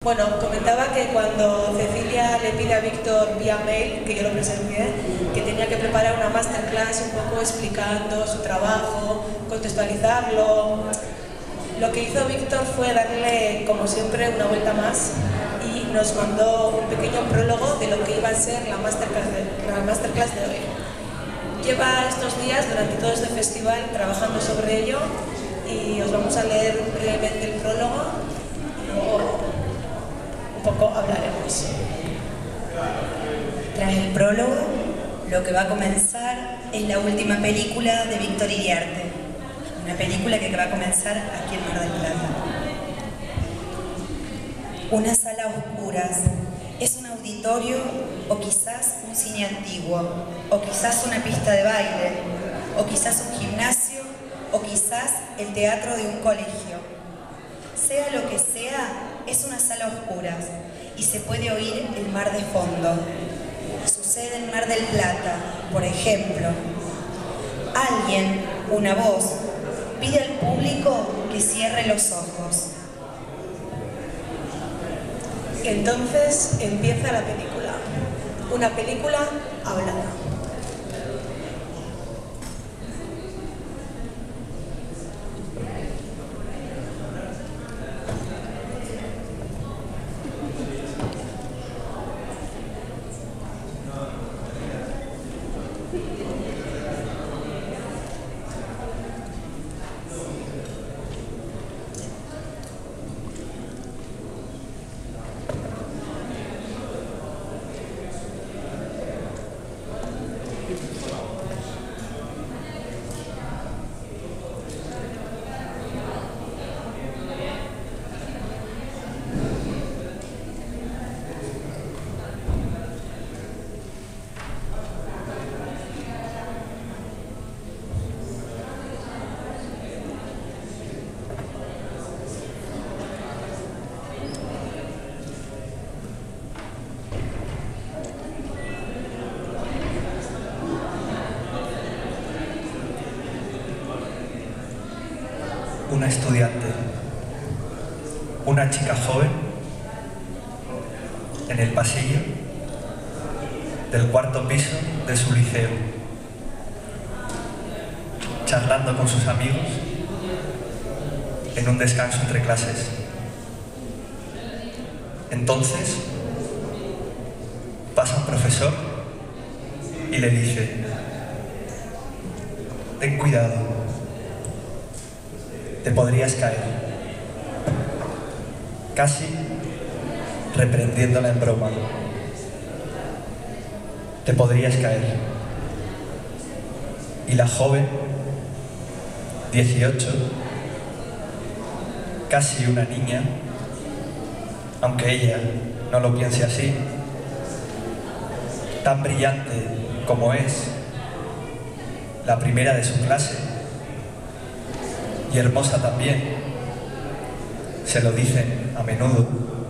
Bueno, comentaba que cuando Cecilia le pide a Víctor vía mail, que yo lo presencié, que tenía que preparar una masterclass un poco explicando su trabajo, contextualizarlo. Lo que hizo Víctor fue darle, como siempre, una vuelta más y nos mandó un pequeño prólogo de lo que iba a ser la masterclass de hoy. Lleva estos días, durante todo este festival, trabajando sobre ello y os vamos a leer brevemente el prólogo y luego un poco hablaremos. Tras el prólogo, lo que va a comenzar es la última película de Víctor Iriarte, una película que va a comenzar aquí en Mar del Plata. Una sala a oscuras, es un auditorio o quizás un cine antiguo, o quizás una pista de baile, o quizás un gimnasio, o quizás el teatro de un colegio. Sea lo que sea, es una sala a oscuras y se puede oír el mar de fondo. Sucede en Mar del Plata, por ejemplo. Alguien, una voz, pide al público que cierre los ojos. Entonces empieza la película. Una película hablada. Una estudiante, una chica joven, en el pasillo del cuarto piso de su liceo, charlando con sus amigos en un descanso entre clases. Entonces pasa un profesor y le dice: ten cuidado, te podrías caer, casi reprendiéndola en broma. Te podrías caer. Y la joven, 18, casi una niña, aunque ella no lo piense así, tan brillante como es, la primera de su clase, y hermosa también, se lo dicen a menudo.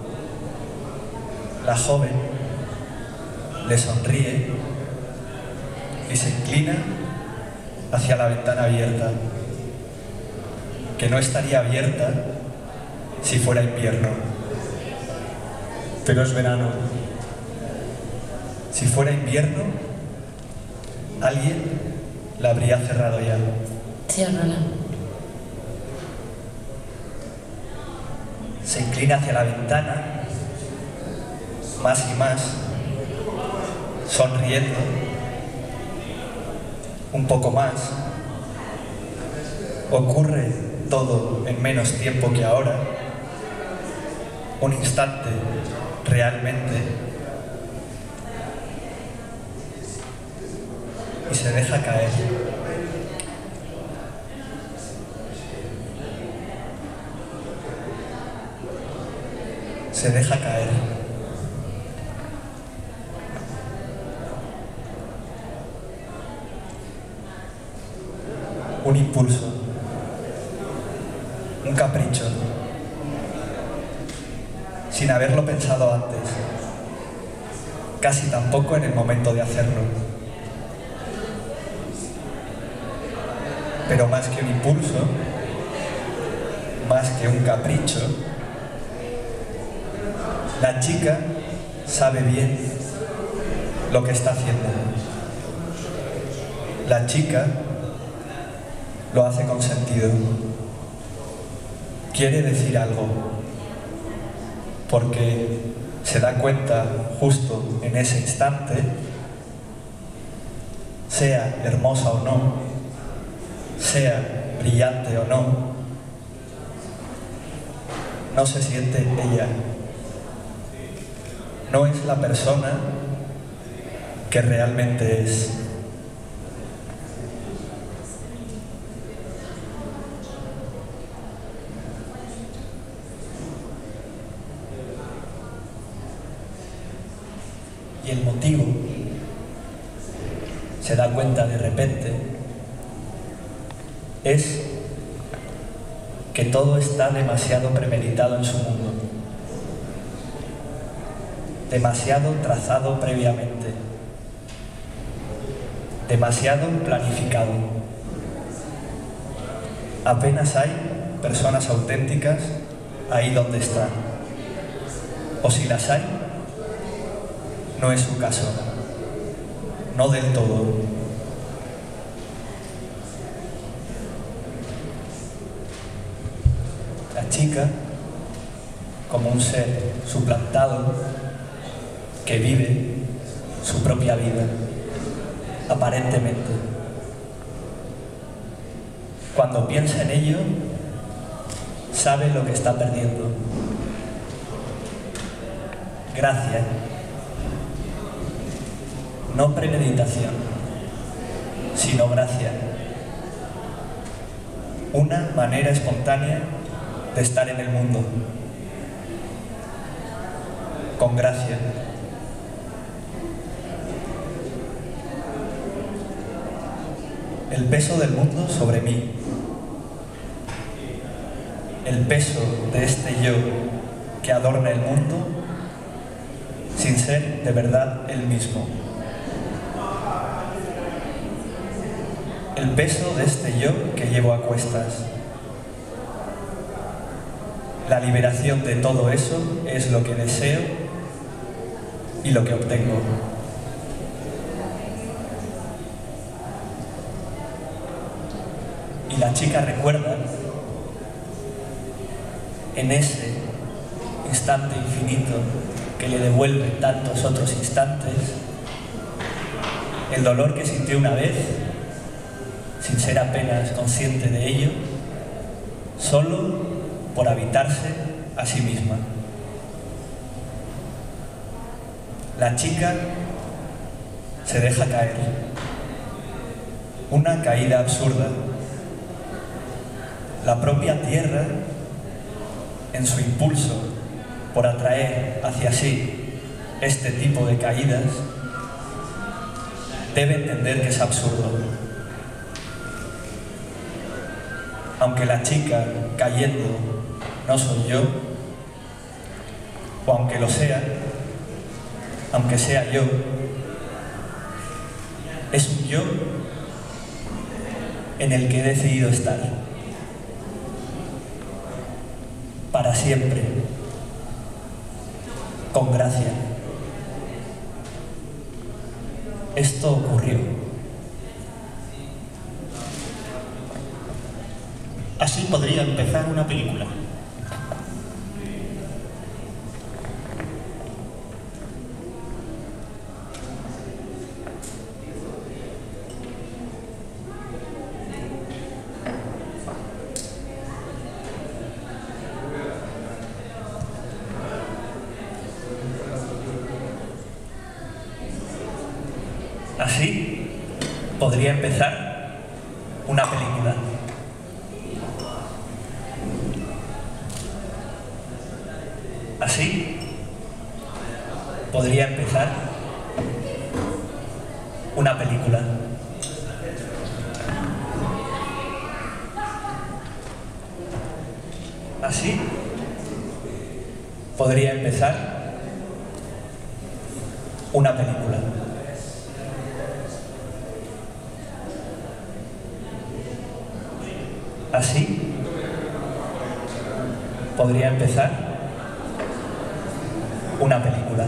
La joven le sonríe y se inclina hacia la ventana abierta, que no estaría abierta si fuera invierno, pero es verano. Si fuera invierno, alguien la habría cerrado ya. Ciérrala. Se inclina hacia la ventana, más y más, sonriendo, un poco más. Ocurre todo en menos tiempo que ahora, un instante realmente, y se deja caer. Se deja caer. Un impulso, un capricho, sin haberlo pensado antes, casi tampoco en el momento de hacerlo. Pero más que un impulso, más que un capricho, La chica sabe bien lo que está haciendo. La chica lo hace con sentido. Quiere decir algo, porque se da cuenta justo en ese instante, sea hermosa o no, sea brillante o no, no se siente ella. No es la persona que realmente es. Y el motivo, se da cuenta de repente, es que todo está demasiado premeditado en su mundo, demasiado trazado previamente, demasiado planificado. Apenas hay personas auténticas ahí donde están, o si las hay, no es su caso, no del todo. La chica, como un ser suplantado, que vive su propia vida, aparentemente. Cuando piensa en ello, sabe lo que está perdiendo. Gracia. No premeditación, sino gracia. Una manera espontánea de estar en el mundo. Con gracia. El peso del mundo sobre mí. El peso de este yo que adorna el mundo sin ser de verdad el mismo. El peso de este yo que llevo a cuestas. La liberación de todo eso es lo que deseo y lo que obtengo. Y la chica recuerda, en ese instante infinito que le devuelve tantos otros instantes, el dolor que sintió una vez, sin ser apenas consciente de ello, solo por habitarse a sí misma. La chica se deja caer. Una caída absurda. La propia tierra, en su impulso por atraer hacia sí este tipo de caídas, debe entender que es absurdo. Aunque la chica cayendo no soy yo, o aunque lo sea, aunque sea yo, es un yo en el que he decidido estar para siempre, con gracia. Esto ocurrió. Así podría empezar una película. Así podría empezar una película. Así podría empezar una película. Así podría empezar una película. Así podría empezar una película.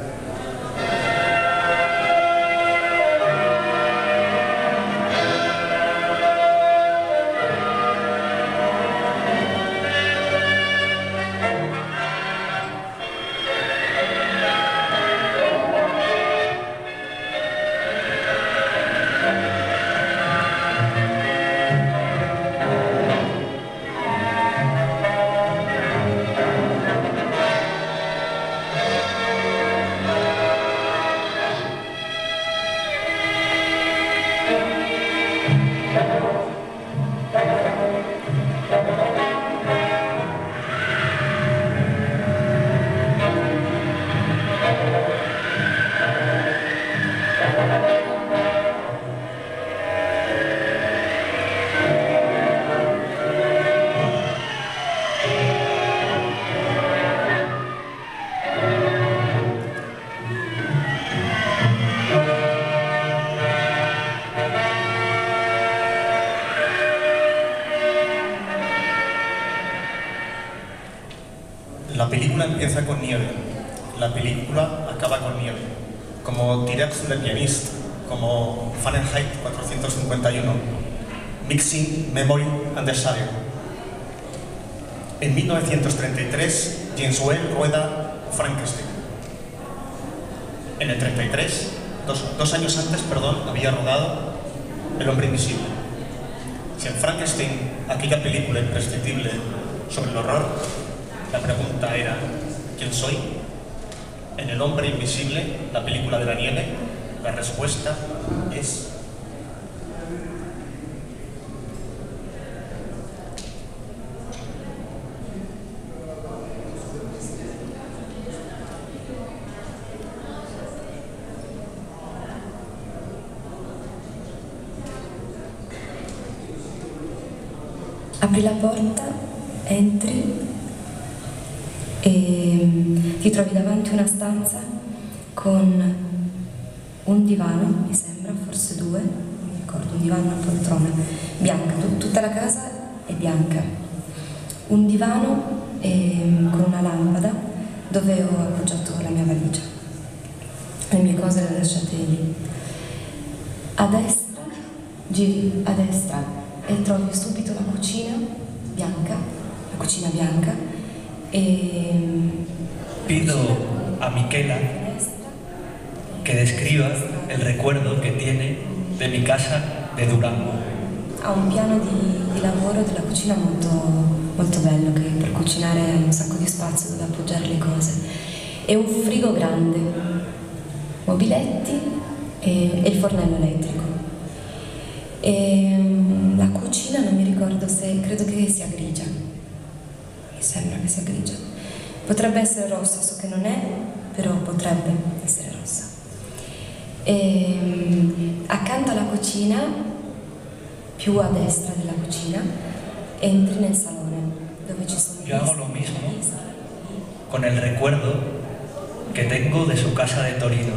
La película empieza con nieve, la película acaba con nieve, como T-Rex The Pianist, como Fahrenheit 451, Mixing, Memory and Desire. En 1933, James Whale rueda Frankenstein. En el 33, dos años antes, había rodado El hombre invisible. Si en Frankenstein, aquella película imprescindible sobre el horror, la pregunta era, ¿quién soy? En El hombre invisible, la película de la nieve, la respuesta es... Apri la porta, entri e ti trovi davanti una stanza con un divano, mi sembra, forse due, non mi ricordo, un divano e una poltrona bianca, tutta la casa è bianca. Un divano con una lampada dove ho appoggiato la mia valigia. Le mie cose le ho lasciate lì. A destra, giri a destra e trovi subito la cucina bianca, Pido a Michela que describa el recuerdo que tiene de mi casa de Durango. Ha un piano di lavoro della cucina molto bello, che per cucinare ha un sacco di spazio dove appoggiare le cose. E un frigo grande, mobiletti e il fornello elettrico. La cucina non mi ricordo se, credo che sia grigia, mi sembra che sia grigia, potrebbe essere rossa, so che non è, però potrebbe essere rossa. Accanto alla cucina, più a destra della cucina, entri nel salone dove ci sono... Yo hago lo mismo con el recuerdo que tengo de su casa de Torino,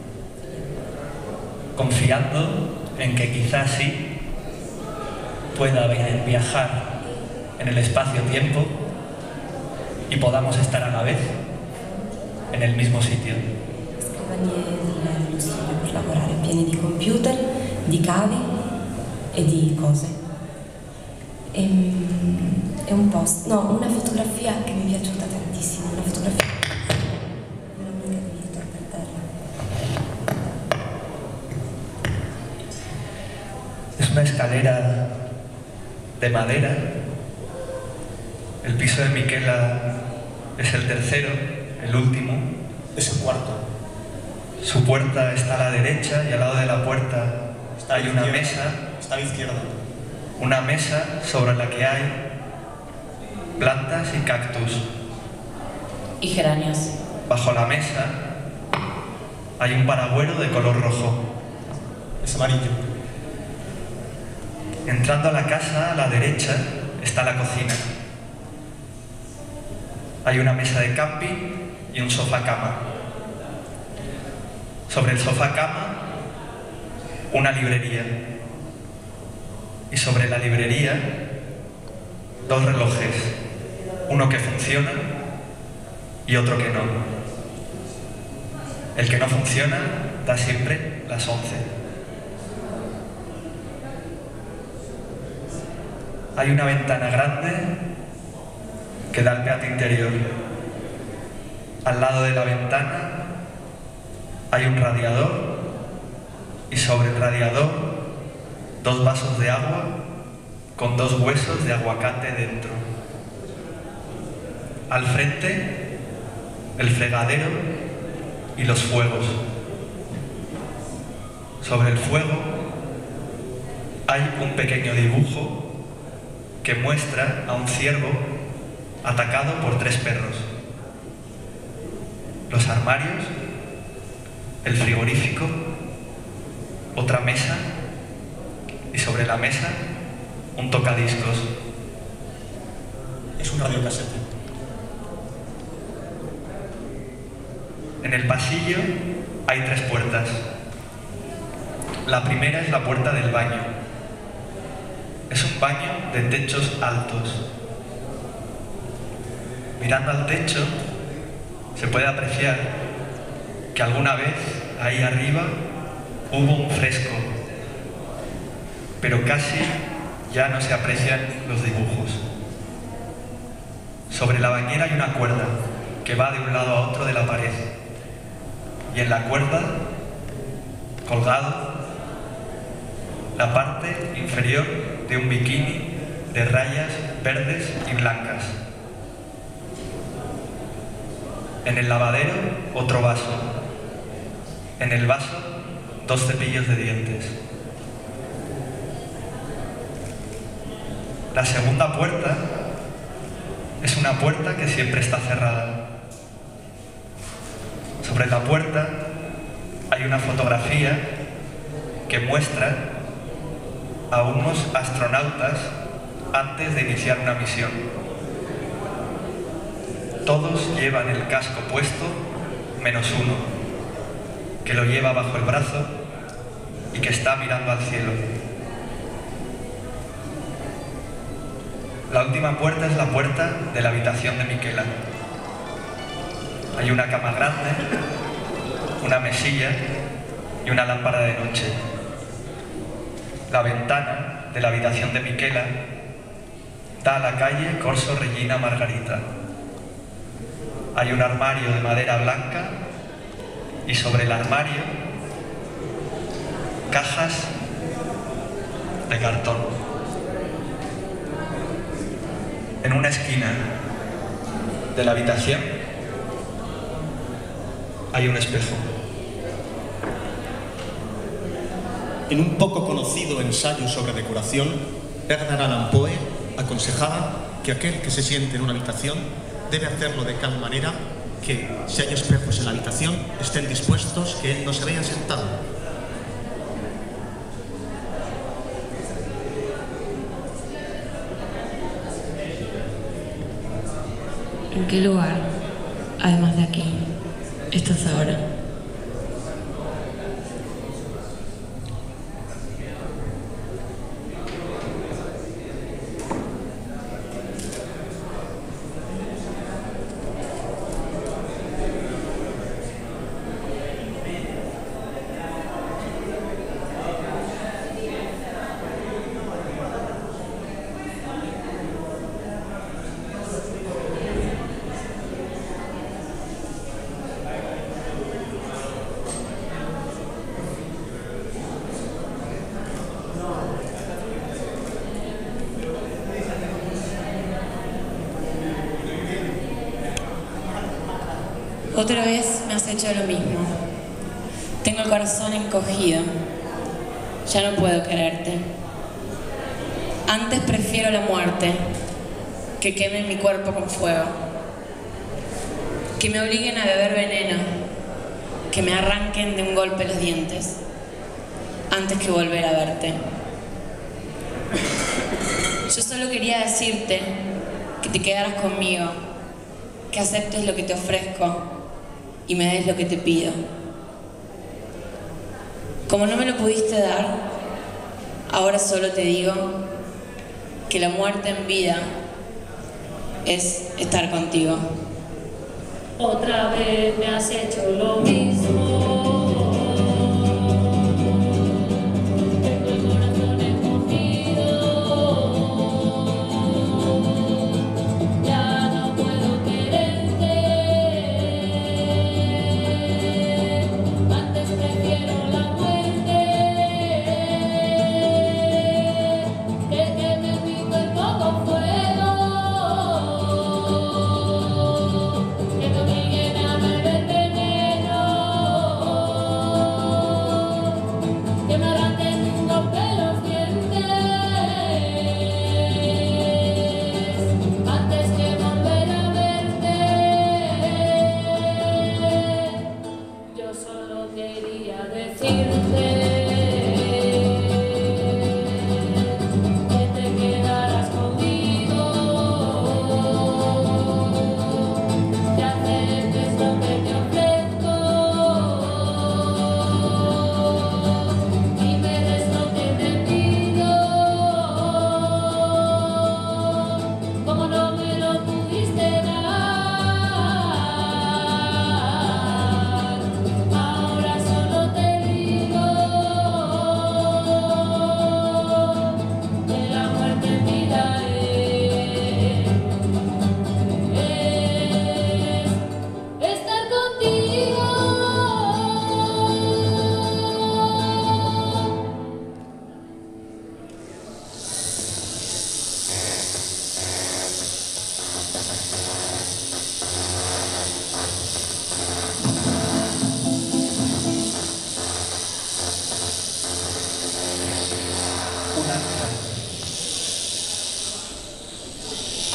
confiando en que quizás sí pueda viajar en el espacio-tiempo y podamos estar a la vez en el mismo sitio. Scrivanie dello studio per lavorare, pieni di computer, di cavi e di cose. È un post, no, una fotografia che mi è piaciuta tantissimo, una fotografia di un'amica di Victor per terra. Es una escalera de madera. El piso de Michela es el tercero, el último. Es el cuarto. Su puerta está a la derecha y al lado de la puerta hay una mesa. Está a la izquierda. Una mesa sobre la que hay plantas y cactus. Y geranios. Bajo la mesa hay un paragüero de color rojo. Es amarillo. Entrando a la casa, a la derecha, está la cocina. Hay una mesa de camping y un sofá-cama. Sobre el sofá-cama, una librería. Y sobre la librería, dos relojes. Uno que funciona y otro que no. El que no funciona da siempre las 11. Hay una ventana grande que da al patio interior. Al lado de la ventana hay un radiador y sobre el radiador 2 vasos de agua con 2 huesos de aguacate dentro. Al frente, el fregadero y los fuegos. Sobre el fuego hay un pequeño dibujo que muestra a un ciervo atacado por 3 perros. Los armarios, el frigorífico, otra mesa y sobre la mesa un tocadiscos. Es un radiocasete. En el pasillo hay 3 puertas. La primera es la puerta del baño. Es un baño de techos altos. Mirando al techo se puede apreciar que alguna vez ahí arriba hubo un fresco, pero casi ya no se aprecian los dibujos. Sobre la bañera hay una cuerda que va de un lado a otro de la pared, y en la cuerda, colgado, la parte inferior de un bikini de rayas verdes y blancas. En el lavadero, otro vaso. En el vaso, 2 cepillos de dientes. La segunda puerta es una puerta que siempre está cerrada. Sobre la puerta hay una fotografía que muestra a unos astronautas antes de iniciar una misión. Todos llevan el casco puesto, menos uno, que lo lleva bajo el brazo y que está mirando al cielo. La última puerta es la puerta de la habitación de Miquela. Hay una cama grande, una mesilla y una lámpara de noche. La ventana de la habitación de Miquela da a la calle Corso Regina Margarita. Hay un armario de madera blanca y sobre el armario cajas de cartón. En una esquina de la habitación hay un espejo. En un poco conocido ensayo sobre decoración, Edgar Allan Poe aconsejaba que aquel que se siente en una habitación debe hacerlo de tal manera que, si hay espejos en la habitación, estén dispuestos que él no se vea sentado. ¿En qué lugar, además de aquí, estás ahora? Otra vez me has hecho lo mismo. Tengo el corazón encogido. Ya no puedo quererte. Antes prefiero la muerte, que quemen mi cuerpo con fuego, que me obliguen a beber veneno, que me arranquen de un golpe los dientes, antes que volver a verte. Yo solo quería decirte que te quedaras conmigo, que aceptes lo que te ofrezco y me des lo que te pido. Como no me lo pudiste dar, ahora solo te digo que la muerte en vida es estar contigo. Otra vez me has hecho lo mismo.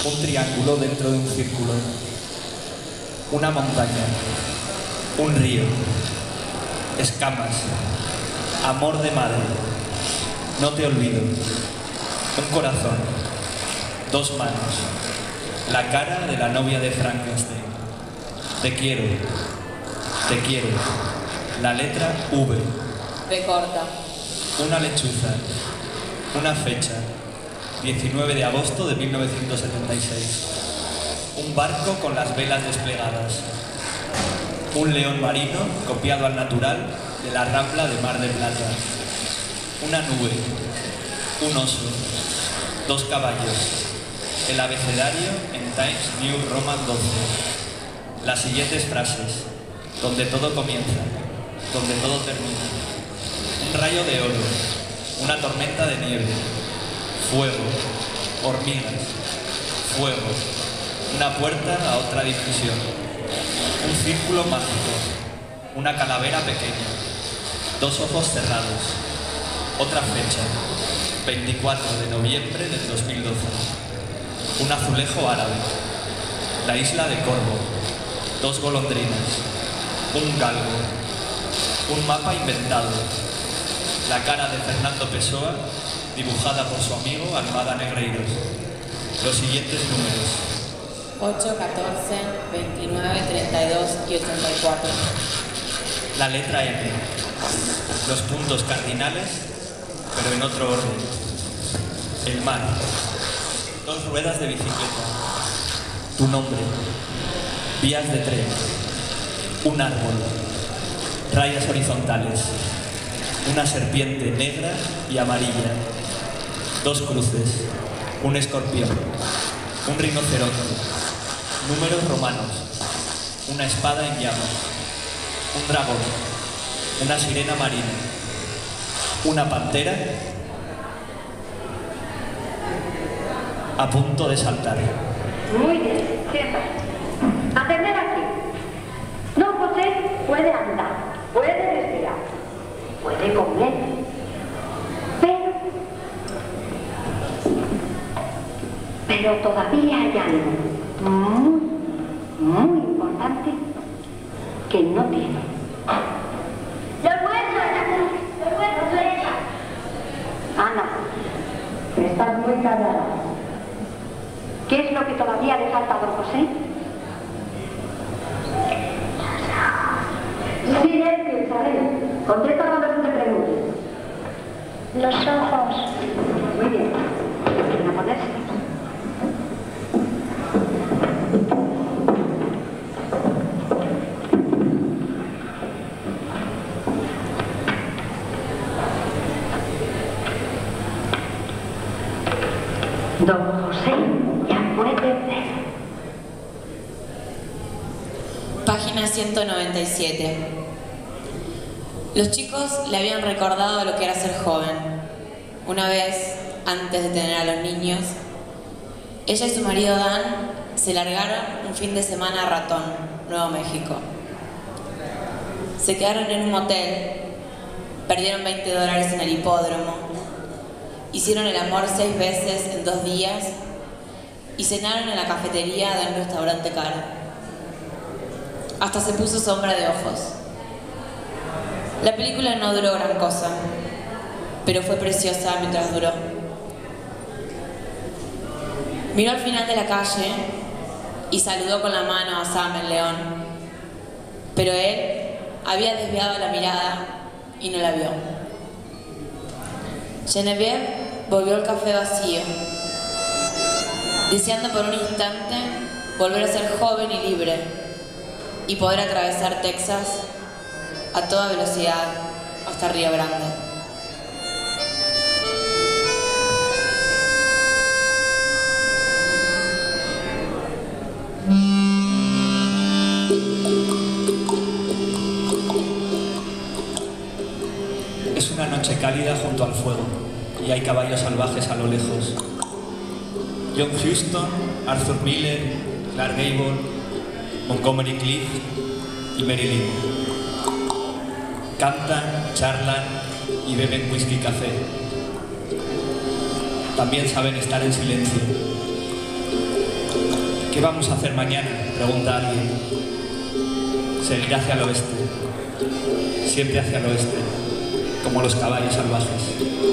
un triángulo dentro de un círculo, una montaña, un río, escamas, amor de madre, no te olvido, un corazón, dos manos, la cara de la novia de Frankenstein, te quiero, la letra V, B corta, una lechuza, una fecha, 19 de agosto de 1976, un barco con las velas desplegadas, un león marino copiado al natural de la Rambla de Mar del Plata, una nube, un oso, dos caballos, el abecedario en Times New Roman 12, las siguientes frases, donde todo comienza, donde todo termina, un rayo de oro, una tormenta de nieve, fuego, hormigas, fuego, una puerta a otra dimensión, un círculo mágico, una calavera pequeña, dos ojos cerrados, otra fecha, 24 de noviembre del 2012, un azulejo árabe, la isla de Corvo, dos golondrinas, un galgo, un mapa inventado, la cara de Fernando Pessoa dibujada por su amigo Almada Negreiros. Los siguientes números: 8, 14, 29, 32 y 84. La letra M. Los puntos cardinales, pero en otro orden. El mar. Dos ruedas de bicicleta. Tu nombre. Vías de tren. Un árbol. Rayas horizontales. Una serpiente negra y amarilla. Dos cruces. Un escorpión. Un rinoceronte. Números romanos. Una espada en llamas. Un dragón. Una sirena marina. Una pantera a punto de saltar. Muy bien, siéntate. Atender aquí. Don José puede andar, puede respirar, puede comer, pero todavía hay algo muy importante que no tiene. Los huesos. Ana, estás muy callada. ¿Qué es lo que todavía le falta a don José? Silencio, Isabel. Contesta cuando se te pregunte. Los ojos. Muy bien. ¿Quieren ponerse? Don José ya puede ver. Página 197. Los chicos le habían recordado lo que era ser joven. Una vez, antes de tener a los niños, ella y su marido Dan se largaron un fin de semana a Ratón, Nuevo México. Se quedaron en un motel, perdieron $20 en el hipódromo, hicieron el amor 6 veces en 2 días y cenaron en la cafetería de un restaurante caro. Hasta se puso sombra de ojos. La película no duró gran cosa, pero fue preciosa mientras duró. Miró al final de la calle y saludó con la mano a Sam el león, pero él había desviado la mirada y no la vio. Genevieve volvió al café vacío, deseando por un instante volver a ser joven y libre y poder atravesar Texas a toda velocidad hasta Río Grande. Es una noche cálida junto al fuego y hay caballos salvajes a lo lejos. John Huston, Arthur Miller, Clark Gable, Montgomery Clift y Mary Lynn. Cantan, charlan y beben whisky y café. También saben estar en silencio. ¿Qué vamos a hacer mañana?, pregunta alguien. Seguir hacia el oeste, siempre hacia el oeste, como los caballos salvajes.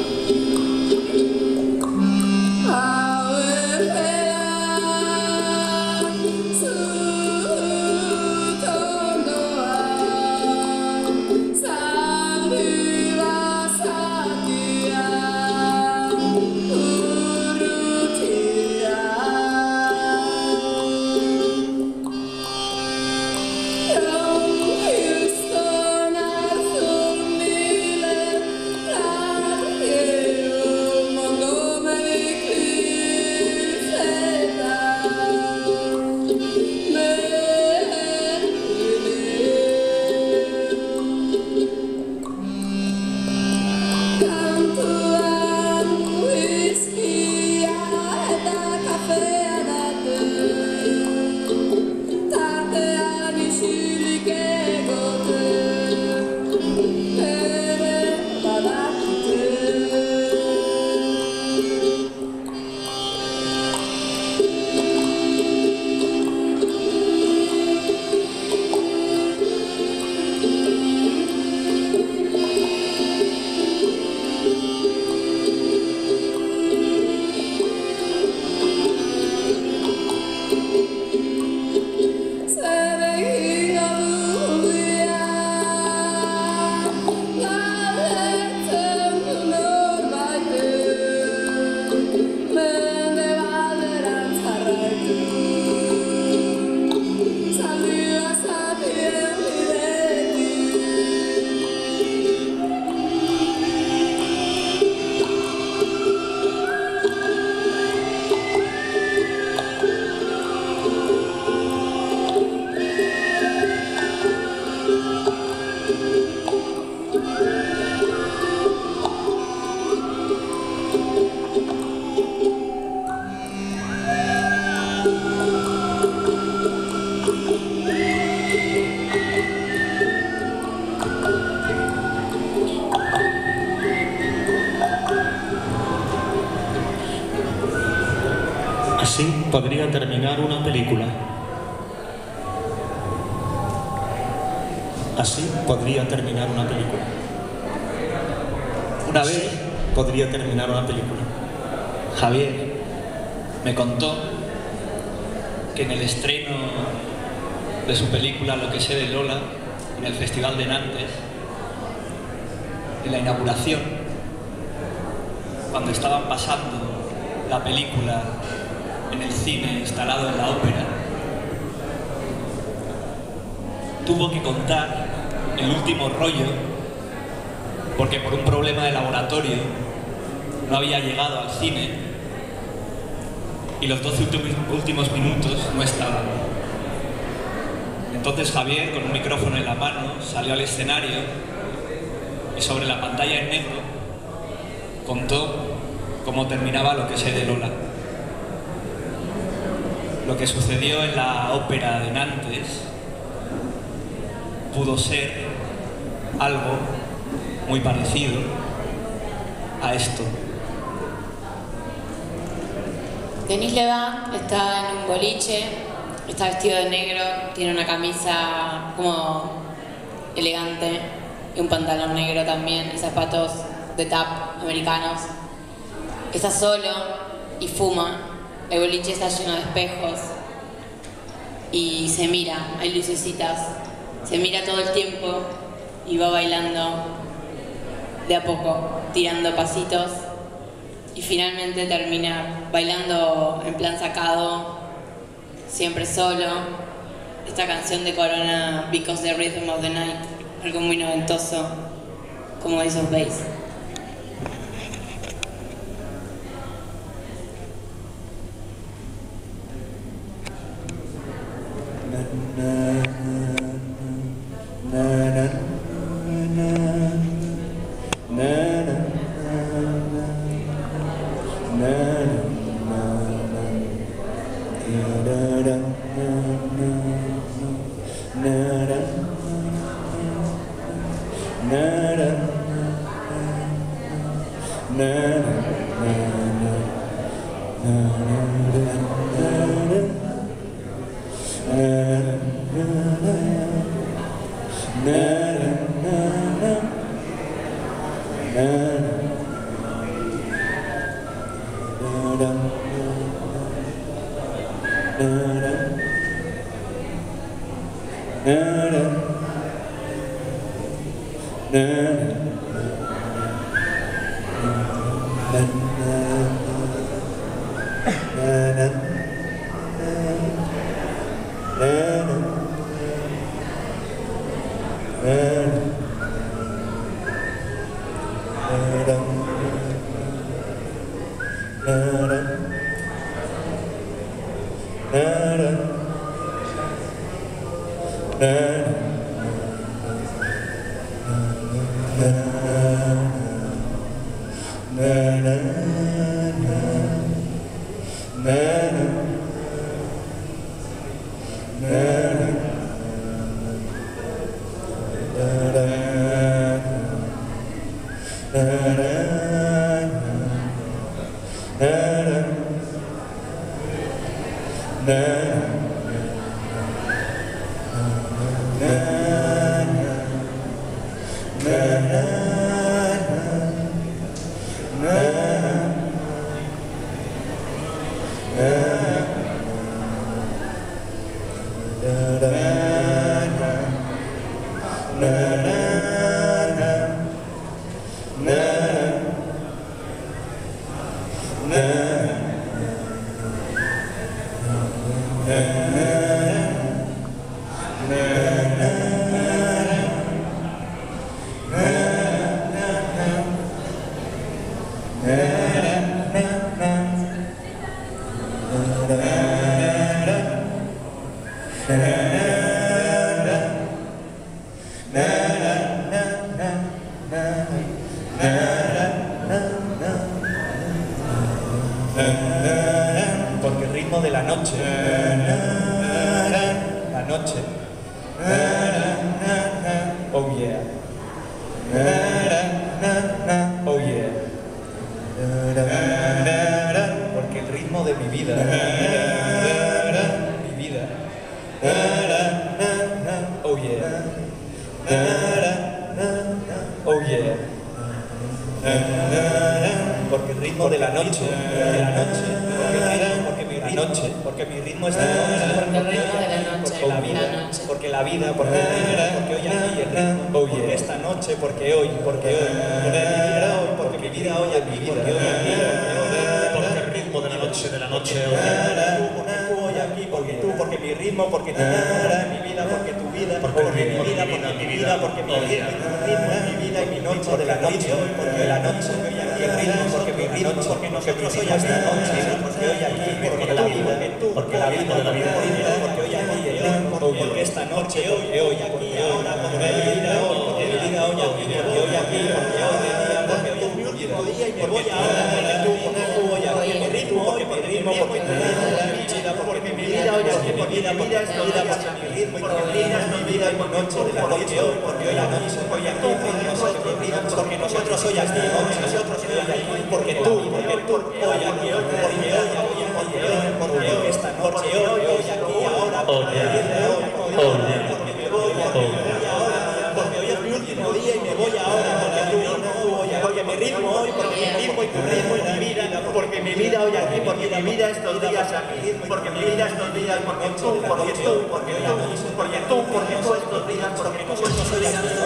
Así podría terminar una película. Así podría terminar una película. Una vez podría terminar una película. Javier me contó que en el estreno de su película Lo que sé de Lola, en el Festival de Nantes, en la inauguración, cuando estaban pasando la película en el cine instalado en la ópera, tuvo que contar el último rollo porque por un problema de laboratorio no había llegado al cine y los 12 últimos minutos no estaban. Entonces Javier, con un micrófono en la mano, salió al escenario y sobre la pantalla en negro contó cómo terminaba Lo que sé de Lola. Lo que sucedió en la ópera de Nantes pudo ser algo muy parecido a esto. Denis Levant está en un boliche, está vestido de negro, tiene una camisa como elegante y un pantalón negro también y zapatos de tap americanos. Está solo y fuma. El boliche está lleno de espejos y se mira, hay lucecitas, se mira todo el tiempo y va bailando de a poco, tirando pasitos y finalmente termina bailando en plan sacado, siempre solo, esta canción de Corona, Because the Rhythm of the Night, algo muy noventoso, como Ace of Base. Porque el ritmo de la noche, la noche, oh yeah, oh yeah, porque el ritmo de mi vida, oh yeah, oh yeah, porque el ritmo de la noche, porque mi ritmo es de la noche, porque la vida, porque hoy aquí el ritmo, oh yeah, esta noche, porque hoy, porque mi vida hoy aquí, porque hoy aquí, Porque el ritmo de la noche, porque tú hoy aquí, porque tú, porque mi ritmo, porque tu vida, mi vida, porque tu vida, porque mi vida, porque mi vida, porque mi ritmo es mi vida y mi noche de la noche, porque la noche, hoy aquí el ritmo, porque mi ritmo, porque nosotros hoy aquí, porque hoy aquí, porque la vida, porque la vida, porque hoy aquí el ritmo, porque esta noche, hoy aquí, ahora, porque mi vida hoy, porque mi vida hoy aquí, porque hoy aquí, porque hoy de día, porque hoy es mi último día y me voy ahora, porque tú hoy aquí, mi ritmo, porque mi ritmo, porque mi vida, porque mi vida hoy aquí, porque mi vida es mi vida, porque mi ritmo, porque mi vida es mi vida y mi noche de la noche hoy, porque hoy la noche, hoy aquí, porque nosotros hoy aquí, nosotros hoy aquí, porque tú hoy aquí, porque hoy esta noche, hoy aquí, ahora, porque me voy ahora, porque hoy es mi último día y me voy ahora, porque mi ritmo hoy, porque mi ritmo y tu ritmo y mi vida, porque mi vida hoy aquí, porque mi vida estos días aquí, porque mi vida estos días, porque tú, porque hoy aquí, porque tú estos días, porque nosotros hoy aquí.